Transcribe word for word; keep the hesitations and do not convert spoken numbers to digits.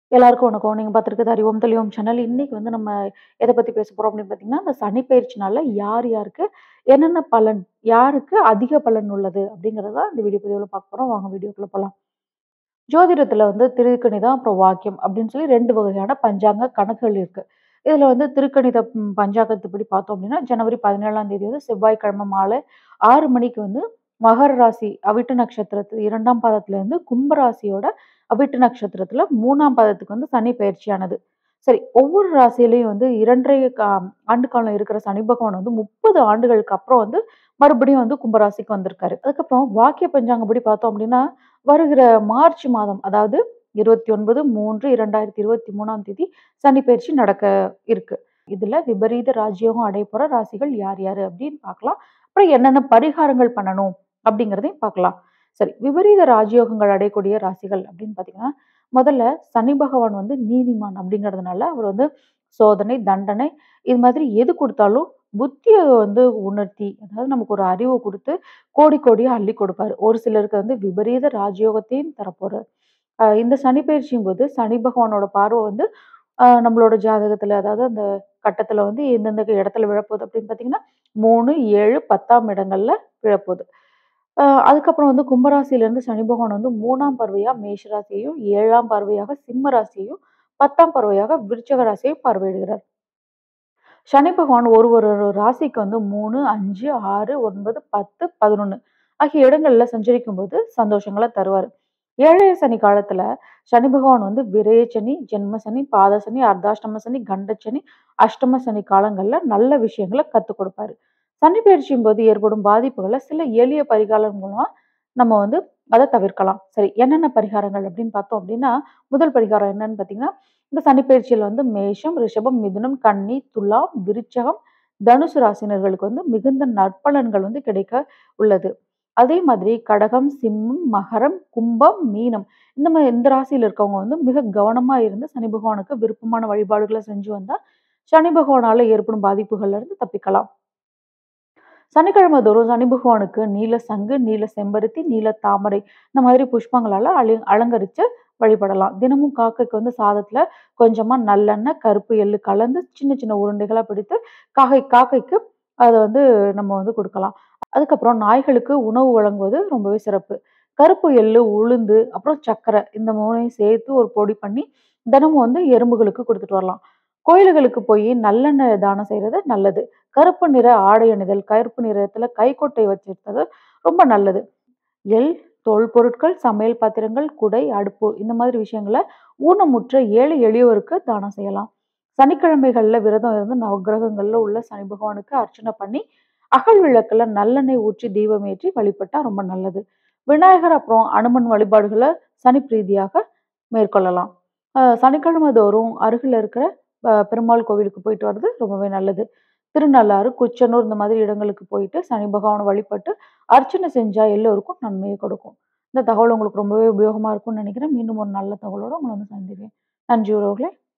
எல்லாருக்கும் வணக்கம். நீங்க பார்த்துருக்கிறது அறிவோம் தெளிவோம் சேனல். இன்னைக்கு வந்து நம்ம எத பத்தி பேச போறோம் அப்படின்னு பார்த்தீங்கன்னா, இந்த சனி பெயர்ச்சினால யார் யாருக்கு என்னென்ன பலன்? யாருக்கு அதிக பலன் உள்ளது? அப்படிங்கிறத தான் இந்த வீடியோ பதிவுல பார்க்க போறோம். வாங்க வீடியோக்குள்ள போலாம். ஜோதிடத்துல வந்து திருக்கணிதம், அப்புறம் வாக்கியம் அப்படின்னு சொல்லி ரெண்டு வகையான பஞ்சாங்க கணக்குகள் இருக்கு. இதுல வந்து திருக்கணித ம் பஞ்சாங்கத்துப்படி பார்த்தோம் அப்படின்னா, ஜனவரி பதினேழாம் தேதி வந்து செவ்வாய்க்கிழமை மாலை ஆறு மணிக்கு வந்து மகர ராசி அவிட்ட நட்சத்திரத்து இரண்டாம் பாதத்துல இருந்து கும்ப ராசியோட அவிட்ட நட்சத்திரத்துல மூணாம் பாதத்துக்கு வந்து சனி பெயர்ச்சியானது. சரி, ஒவ்வொரு ராசியிலயும் வந்து இரண்டரை கா ஆண்டு காலம் இருக்கிற சனி பகவான் வந்து முப்பது ஆண்டுகளுக்கு அப்புறம் வந்து மறுபடியும் வந்து கும்பராசிக்கு வந்திருக்காரு. அதுக்கப்புறம் வாக்கிய பஞ்சாங்கப்படி பார்த்தோம் அப்படின்னா, வருகிற மார்ச் மாதம் அதாவது இருபத்தி ஒன்பது மூன்று இரண்டாயிரத்தி இருபத்தி மூணாம் தேதி சனி பெயர்ச்சி நடக்க இருக்கு. இதுல விபரீத ராஜயோகம் அடையப்போற ராசிகள் யார் யாரு அப்படின்னு பார்க்கலாம். அப்புறம் என்னென்ன பரிகாரங்கள் பண்ணணும் அப்படிங்கிறதையும் பார்க்கலாம். சரி, விபரீத ராஜயோகங்கள் அடையக்கூடிய ராசிகள் அப்படின்னு பார்த்தீங்கன்னா, முதல்ல சனி பகவான் வந்து நீதிமான் அப்படிங்கிறதுனால அவர் வந்து சோதனை, தண்டனை இது மாதிரி எது குடுத்தாலும் புத்திய வந்து உணர்த்தி, அதாவது நமக்கு ஒரு அறிவு குடுத்து கோடி கோடியா அள்ளி கொடுப்பாரு. ஒரு சிலருக்கு வந்து விபரீத ராஜயோகத்தையும் தரப்போறாரு. அ இந்த சனி பெயர்ச்சியும்போது சனி பகவானோட பார்வை வந்து அ நம்மளோட ஜாதகத்துல, அதாவது அந்த கட்டத்துல வந்து எந்தெந்த இடத்துல விழப்போகுது அப்படின்னு பார்த்தீங்கன்னா, மூணு, ஏழு, பத்தாம் இடங்கள்ல விழப்போகுது. அ அதுக்கப்புறம் வந்து கும்பராசியிலிருந்து சனி பகவான் வந்து மூணாம் பார்வையா மேஷ ராசியையும், ஏழாம் பார்வையாக சிம்ம ராசியையும், பத்தாம் பார்வையாக விருச்சிக ராசியையும் பார்வையிடுகிறார். சனி பகவான் ஒரு ஒரு ராசிக்கு வந்து மூணு, அஞ்சு, ஆறு, ஒன்பது, பத்து, பதினொன்று ஆகிய இடங்கள்ல சஞ்சரிக்கும்போது சந்தோஷங்கள தருவாரு. ஏழரை சனி காலத்துல சனி பகவான் வந்து விரய சனி, ஜென்ம சனி, பாத சனி, அர்த்தாஷ்டம சனி, கண்ட சனி, அஷ்டம சனி காலங்கள்ல நல்ல விஷயங்கள கத்துக் கொடுப்பாரு. சனி பயிற்சியும் போது ஏற்படும் பாதிப்புகள சில எளிய பரிகாரம் மூலமா நம்ம வந்து அத தவிர்க்கலாம். சரி, என்னென்ன பரிகாரங்கள் அப்படின்னு பார்த்தோம் அப்படின்னா, முதல் பரிகாரம் என்னன்னு பார்த்தீங்கன்னா, இந்த சனி பயிற்சியில வந்து மேஷம், ரிஷபம், மிதுனம், கன்னி, துலாம், விருச்சகம், தனுசு ராசினர்களுக்கு வந்து மிகுந்த நற்பலன்கள் வந்து கிடைக்க உள்ளது. அதே மாதிரி கடகம், சிம்மம், மகரம், கும்பம், மீனம் இந்த மாரி இந்த ராசியில இருக்கவங்க வந்து மிக கவனமா இருந்து சனி பகவானுக்கு விருப்பமான வழிபாடுகள செஞ்சு வந்தா, சனி பகவானால ஏற்படும் பாதிப்புகள்ல இருந்து தப்பிக்கலாம். சனிக்கிழமை தோறும் சனி பகவானுக்கு நீல சங்கு, நீல செம்பருத்தி, நீல தாமரை இந்த மாதிரி புஷ்பங்களால அலி அலங்கரிச்சு வழிபடலாம். தினமும் காக்கைக்கு வந்து சாதத்துல கொஞ்சமா நல்லெண்ணெய், கருப்பு எள்ளு கலந்து சின்ன சின்ன உருண்டைகளா பிடித்து காக்கை காக்கைக்கு அத வந்து நம்ம வந்து குடுக்கலாம். அதுக்கப்புறம் நாய்களுக்கு உணவு வழங்குவது ரொம்பவே சிறப்பு. கருப்பு எள்ளு, உளுந்து, அப்புறம் சர்க்கரை இந்த மூணையும் சேர்த்து ஒரு பொடி பண்ணி தினமும் வந்து எறும்புகளுக்கு குடுத்துட்டு வரலாம். கோயில்களுக்கு போய் நல்லெண்ணெய் தானம் செய்றது நல்லது. கருப்பு நிற ஆடை அணிதல், கருப்பு நிறத்துல கைக்குட்டை வச்சிருப்பது ரொம்ப நல்லது. எள், தோல் பொருட்கள், சமையல் பாத்திரங்கள், குடை, அடுப்பு இந்த மாதிரி விஷயங்கள ஊனமுற்ற ஏழை எளியோருக்கு தானம் செய்யலாம். சனிக்கிழமைகள்ல விரதம் இருந்து நவக்கிரகங்கள்ல உள்ள சனி பகவானுக்கு அர்ச்சனை பண்ணி, அகல் விளக்குல நல்லெண்ணெய் ஊற்றி தீபம் ஏற்றி வழிபட்டா ரொம்ப நல்லது. விநாயகர் அப்புறம் அனுமன் வழிபாடுகள சனி பிரீதியாக மேற்கொள்ளலாம். அ சனிக்கிழமை தோறும் அருகில இருக்கிற அ பெருமாள் கோவிலுக்கு போயிட்டு வர்றது ரொம்பவே நல்லது. திருநள்ளாறு, குச்சனூர் இந்த மாதிரி இடங்களுக்கு போயிட்டு சனி பகவான வழிபட்டு அர்ச்சனை செஞ்சா எல்லோருக்கும் நன்மையை கொடுக்கும். இந்த தகவல் உங்களுக்கு ரொம்பவே உபயோகமா இருக்கும்னு நினைக்கிறேன். மீண்டும் ஒரு நல்ல தகவலோட உங்கள வந்து சந்திக்கிறேன். நன்றி உறவுகளே!